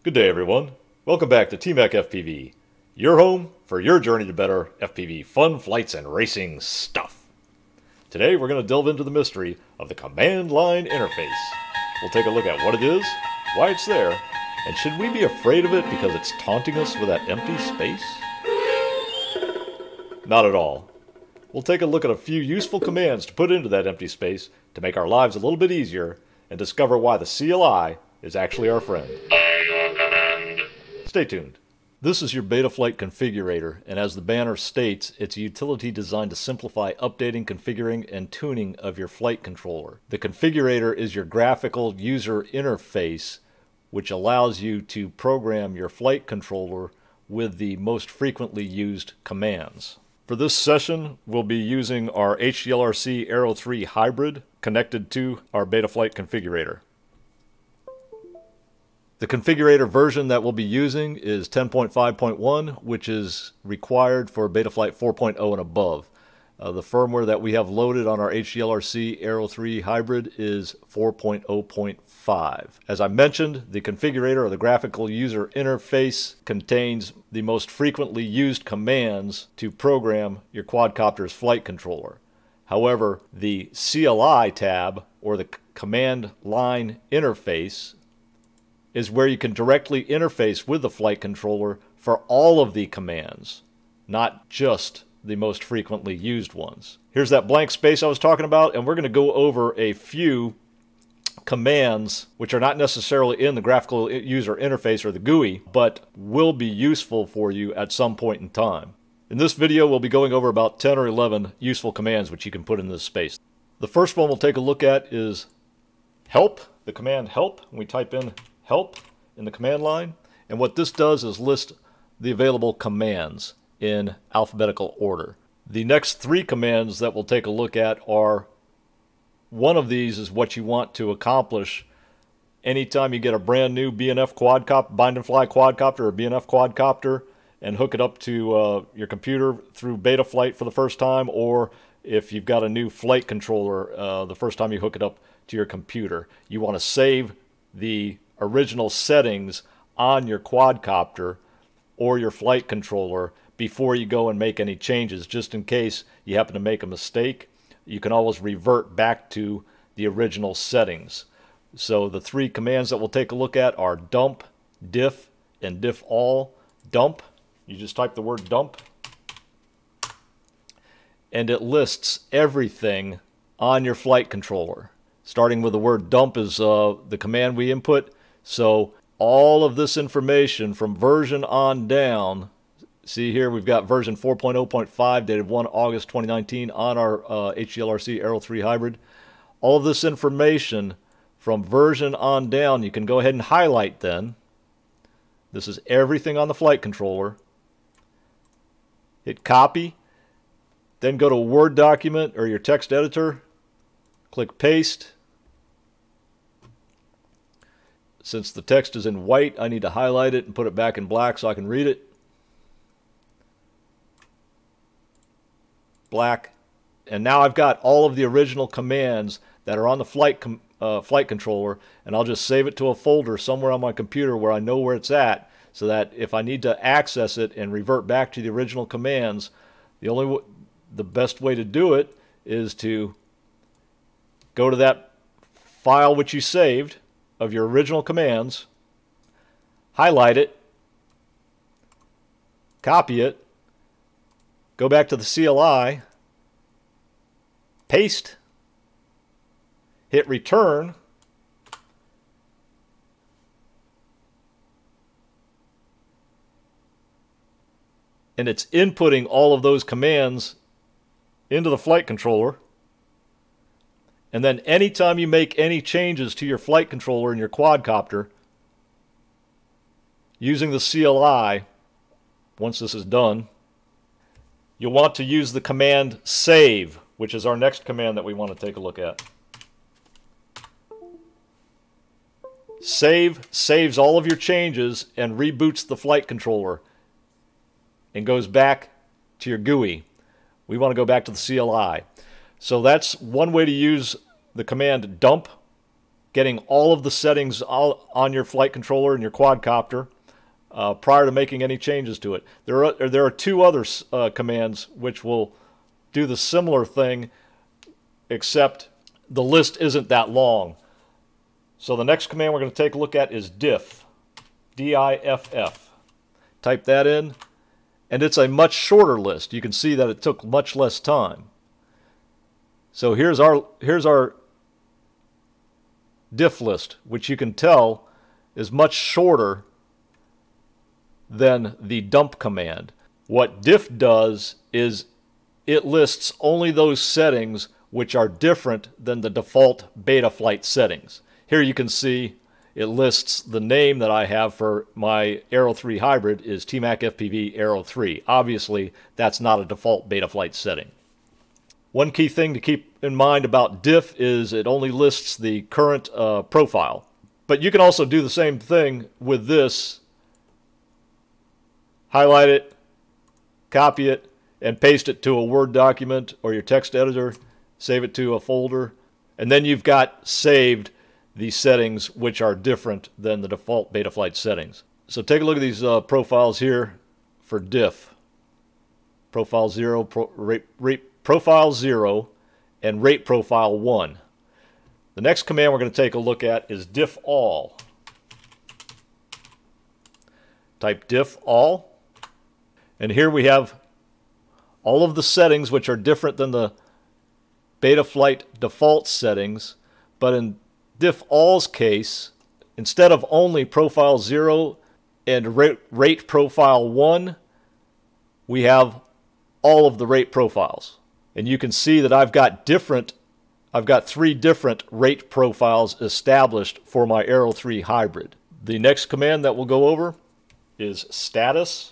Good day, everyone. Welcome back to TMac FPV, your home for your journey to better FPV fun, flights, and racing stuff. Today, we're going to delve into the mystery of the command line interface. We'll take a look at what it is, why it's there, and should we be afraid of it because it's taunting us with that empty space? Not at all. We'll take a look at a few useful commands to put into that empty space to make our lives a little bit easier and discover why the CLI is actually our friend. Stay tuned. This is your Betaflight configurator, and as the banner states, it's a utility designed to simplify updating, configuring, and tuning of your flight controller. The configurator is your graphical user interface, which allows you to program your flight controller with the most frequently used commands. For this session, we'll be using our HDLRC Aero 3 hybrid connected to our Betaflight configurator. The configurator version that we'll be using is 10.5.1, which is required for Betaflight 4.0 and above. The firmware that we have loaded on our HDLRC Aero 3 hybrid is 4.0.5. As I mentioned, the configurator or the graphical user interface contains the most frequently used commands to program your quadcopter's flight controller. However, the CLI tab, or the command line interface, is where you can directly interface with the flight controller for all of the commands, not just the most frequently used ones. Here's that blank space I was talking about, and we're going to go over a few commands which are not necessarily in the graphical user interface or the GUI, but will be useful for you at some point in time. In this video, we'll be going over about 10 or 11 useful commands which you can put in this space. The first one we'll take a look at is help, the command help. We type in help in the command line, and what this does is list the available commands in alphabetical order. The next three commands that we'll take a look at are, one of these is what you want to accomplish anytime you get a brand new BNF quadcopter, bind and fly quadcopter or BNF quadcopter, and hook it up to your computer through Betaflight for the first time, or if you've got a new flight controller the first time you hook it up to your computer. You want to save the original settings on your quadcopter or your flight controller before you go and make any changes, just in case you happen to make a mistake. You can always revert back to the original settings. So the three commands that we'll take a look at are dump, diff, and diff all. Dump, you just type the word dump, and it lists everything on your flight controller. Starting with the word dump is the command we input. So all of this information from version on down, see here we've got version 4.0.5 dated 1 August 2019 on our HDLRC Aero 3 hybrid. All of this information from version on down you can go ahead and highlight then. This is everything on the flight controller. Hit copy, then go to a Word document or your text editor, click paste. Since the text is in white, I need to highlight it and put it back in black so I can read it. Black. And now I've got all of the original commands that are on the flight controller, and I'll just save it to a folder somewhere on my computer where I know where it's at, so that if I need to access it and revert back to the original commands, the best way to do it is to go to that file which you saved of your original commands, highlight it, copy it, go back to the CLI, paste, hit return, and it's inputting all of those commands into the flight controller. And then anytime you make any changes to your flight controller in your quadcopter, using the CLI, once this is done, you'll want to use the command save, which is our next command that we want to take a look at. Save saves all of your changes and reboots the flight controller and goes back to your GUI. We want to go back to the CLI. So that's one way to use the command dump getting all of the settings on your flight controller and your quadcopter prior to making any changes to it. There are two other commands which will do the similar thing, except the list isn't that long. So the next command we're going to take a look at is diff, D-I-F-F. Type that in, and it's a much shorter list. You can see that it took much less time. So here's our diff list, which you can tell is much shorter than the dump command. What diff does is it lists only those settings which are different than the default Betaflight settings. Here you can see it lists the name that I have for my Aero 3 hybrid is tmacfpv Aero 3. Obviously, that's not a default Betaflight setting. One key thing to keep in mind about diff is it only lists the current profile. But you can also do the same thing with this. Highlight it, copy it, and paste it to a Word document or your text editor. Save it to a folder. And then you've got saved the settings which are different than the default Betaflight settings. So take a look at these profiles here for diff. Profile 0, Profile 0, and Rate Profile 1. The next command we're going to take a look at is DIFF ALL. Type DIFF ALL, and here we have all of the settings which are different than the Betaflight default settings, but in Diff All's case, instead of only Profile 0 and Rate Profile 1, we have all of the rate profiles. And you can see that I've got 3 different rate profiles established for my Aero 3 hybrid. The next command that we'll go over is status.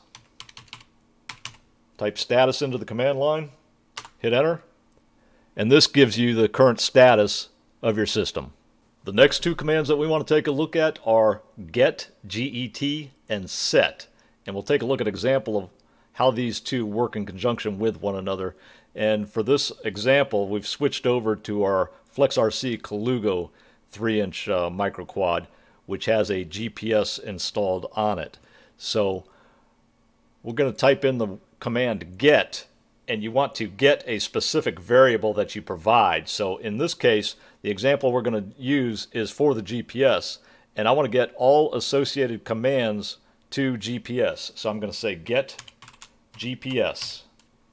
Type status into the command line, hit enter, and this gives you the current status of your system. The next 2 commands that we want to take a look at are get, G-E-T, and set. And we'll take a look at an example of how these 2 work in conjunction with one another. And for this example, we've switched over to our FlexRC Colugo 3-inch micro quad, which has a GPS installed on it. So we're going to type in the command get, and you want to get a specific variable that you provide. So in this case, the example we're going to use is for the GPS, and I want to get all associated commands to GPS. So I'm going to say get GPS.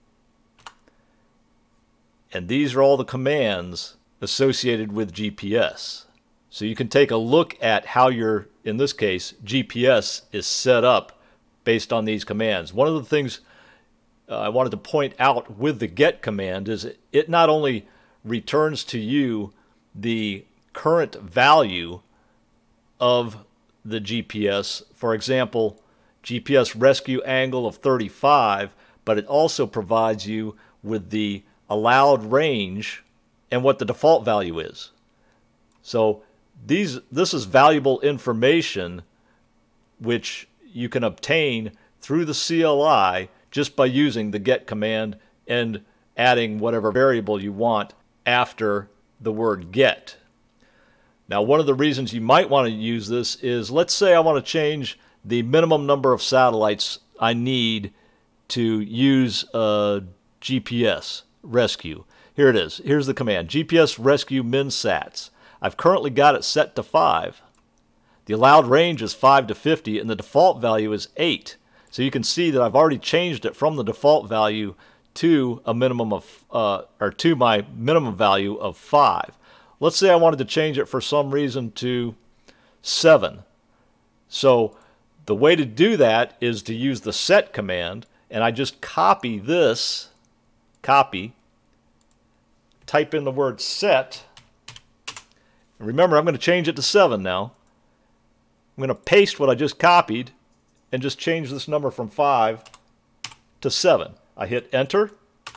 And these are all the commands associated with GPS. So you can take a look at how your, in this case, GPS is set up based on these commands. One of the things I wanted to point out with the get command is it not only returns to you the current value of the GPS, for example, GPS rescue angle of 35, but it also provides you with the allowed range and what the default value is. So this is valuable information which you can obtain through the CLI just by using the get command and adding whatever variable you want after the word get. Now, one of the reasons you might want to use this is, let's say I want to change the minimum number of satellites I need to use GPS rescue. Here it is. Here's the command, GPS rescue min sats. I've currently got it set to 5. The allowed range is 5 to 50, and the default value is 8. So you can see that I've already changed it from the default value to a minimum of, or to my minimum value of 5. Let's say I wanted to change it for some reason to 7. So the way to do that is to use the set command, and I just copy this, type in the word set. And remember, I'm going to change it to 7 now. I'm going to paste what I just copied and just change this number from 5 to 7. I hit enter,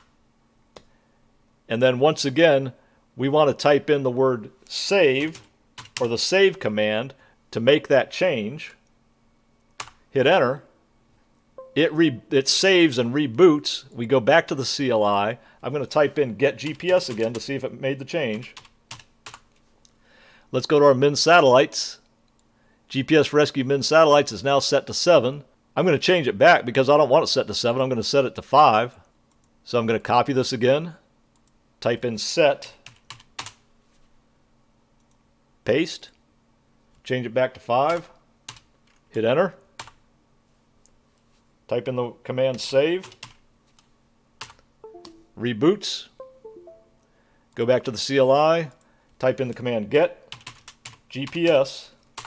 and then once again we want to type in the word save, or the save command, to make that change. Hit enter. It saves and reboots. We go back to the CLI. I'm going to type in get GPS again to see if it made the change. Let's go to our min satellites. GPS rescue min satellites is now set to 7. I'm going to change it back because I don't want it set to 7. I'm going to set it to 5. So I'm going to copy this again, type in set, paste, change it back to 5, hit enter, type in the command save, reboots, go back to the CLI, type in the command get, GPS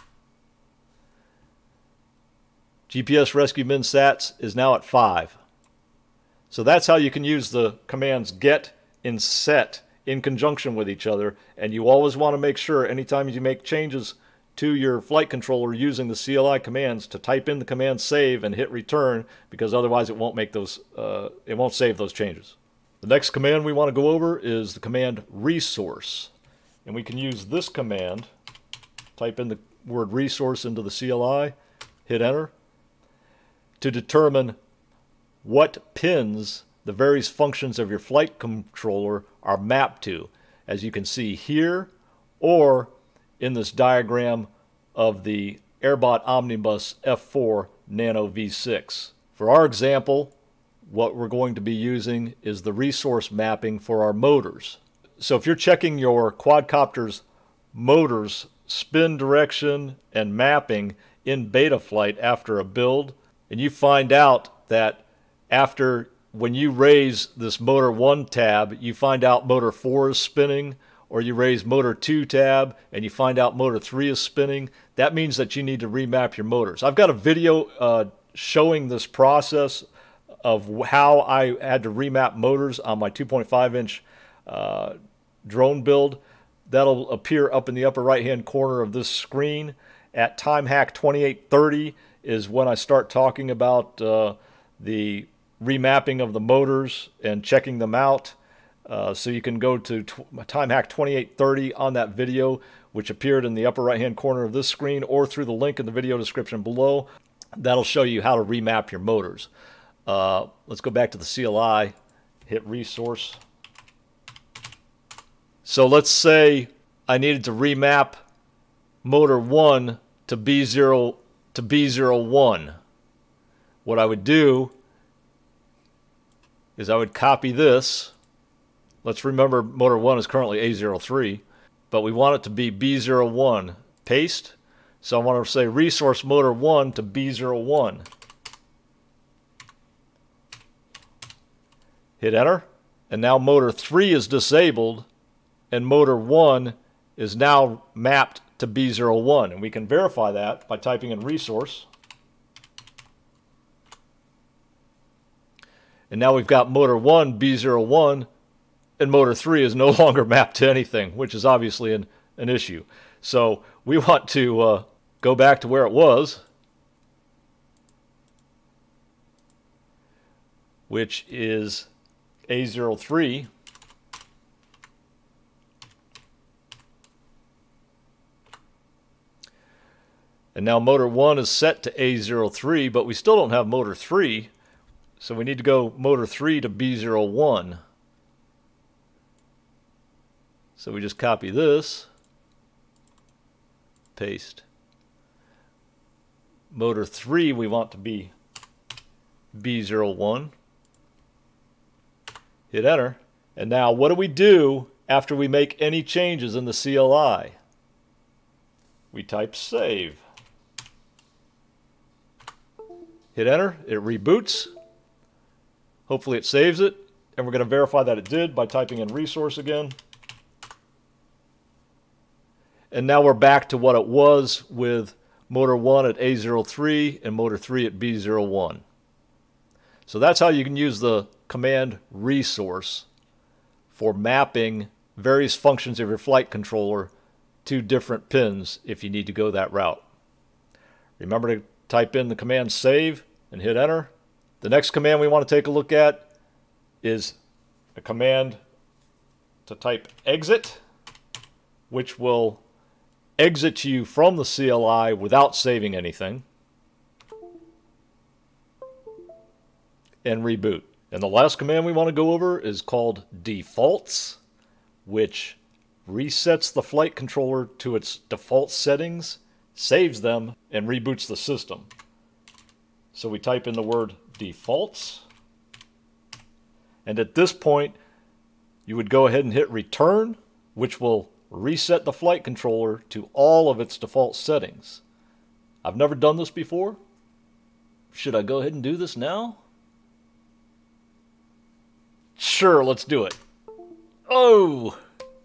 rescue min sats is now at 5. So that's how you can use the commands get and set in conjunction with each other, and you always want to make sure anytime you make changes to your flight controller using the CLI commands to type in the command save and hit return, because otherwise it won't make those it won't save those changes. The next command we want to go over is the command resource, and we can use this command, type in the word resource into the CLI, hit enter, to determine what pins the various functions of your flight controller are mapped to, as you can see here or in this diagram of the Airbot Omnibus F4 Nano V6. For our example, what we're going to be using is the resource mapping for our motors. So if you're checking your quadcopter's motors spin direction and mapping in Betaflight after a build, and you find out that when you raise this motor 1 tab, you find out motor 4 is spinning, or you raise motor 2 tab and you find out motor 3 is spinning, that means that you need to remap your motors. I've got a video showing this process of how I had to remap motors on my 2.5-inch drone build. That'll appear up in the upper right-hand corner of this screen. At TimeHack 2830 is when I start talking about the remapping of the motors and checking them out. So you can go to TimeHack 2830 on that video, which appeared in the upper right hand corner of this screen, or through the link in the video description below. That'll show you how to remap your motors. Let's go back to the CLI, hit resource. So let's say I needed to remap motor 1 to B0 to B01. What I would do is I would copy this. Let's remember motor 1 is currently A03, but we want it to be B01. Paste. So I want to say resource motor 1 to B01. Hit enter. And now motor 3 is disabled and motor 1 is now mapped to B01. And we can verify that by typing in resource. And now we've got motor 1, B01, and motor 3 is no longer mapped to anything, which is obviously an issue. So we want to go back to where it was, which is A03. And now motor 1 is set to A03, but we still don't have motor 3. So we need to go motor 3 to B01. So we just copy this, paste. Motor 3 we want to be B01. Hit enter. And now what do we do after we make any changes in the CLI? We type save. Hit enter. It reboots. Hopefully it saves it, and we're going to verify that it did by typing in resource again. And now we're back to what it was with motor 1 at A03 and motor 3 at B01. So that's how you can use the command resource for mapping various functions of your flight controller to different pins if you need to go that route. Remember to type in the command save and hit enter. The next command we want to take a look at is a command to type exit, which will exit you from the CLI without saving anything, and reboot. And the last command we want to go over is called defaults, which resets the flight controller to its default settings, saves them, and reboots the system. So we type in the word defaults, and at this point you would go ahead and hit return, which will reset the flight controller to all of its default settings. I've never done this before. Should I go ahead and do this now? Sure, let's do it. Oh!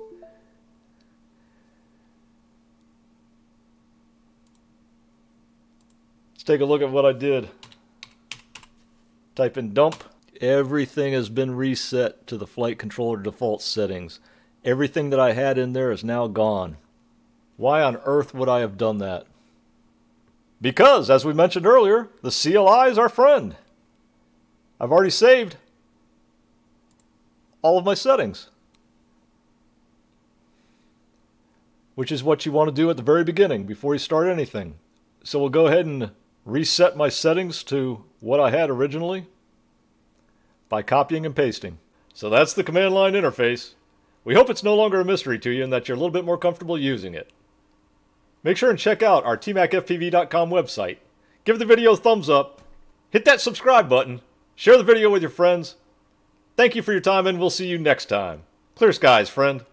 Let's take a look at what I did. Type in dump. Everything has been reset to the flight controller default settings. Everything that I had in there is now gone. Why on earth would I have done that? Because, as we mentioned earlier, the CLI is our friend. I've already saved all of my settings, which is what you want to do at the very beginning before you start anything. So we'll go ahead and reset my settings to what I had originally by copying and pasting. So that's the command line interface. We hope it's no longer a mystery to you and that you're a little bit more comfortable using it. Make sure and check out our tmacfpv.com website. Give the video a thumbs up, hit that subscribe button, share the video with your friends. Thank you for your time, and we'll see you next time. Clear skies, friend.